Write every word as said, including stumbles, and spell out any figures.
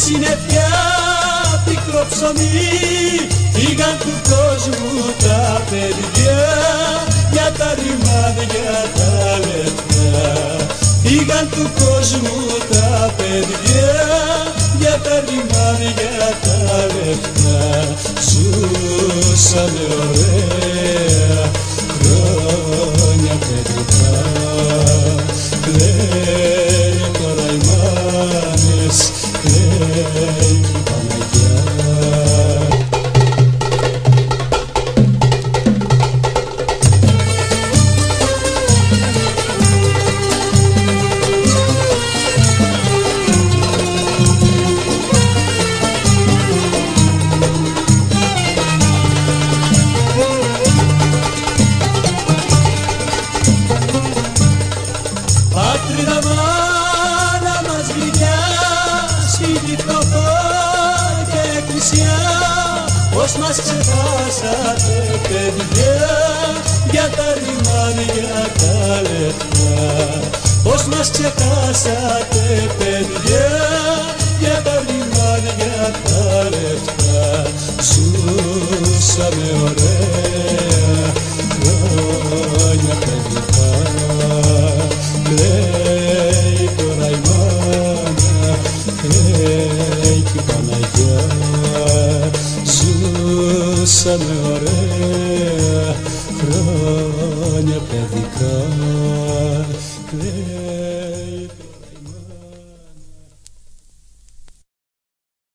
συννεφιά πικρό ψωμί, φύγαν του κόσμου τα παιδιά για τα ρημάδια τα λεπτά. Φύγαν του κόσμου τα παιδιά για τα ρημάδια τα λεπτά. Ζούσαμε ωραία χρόνια παιδικά, κλαίνε τώρα οι μάνες, κλαίει η Παναγιά. Πάτριδα μάνα μας γλυκιά, σπίτι φτωχό και εκκλησιά, πως μας ξεχάσατε παιδιά για τα ρημάδια τα λεπτά. Πως μας ξεχάσατε παιδιά για τα ρημάδια τα λεπτά. Ζούσαμε ωραία χρόνια παιδικά, κλαίει τώρα η μάνα, κλαίει και η Παναγιά. Ζούσαμε ωραία χρόνια παιδικά, κλαίει.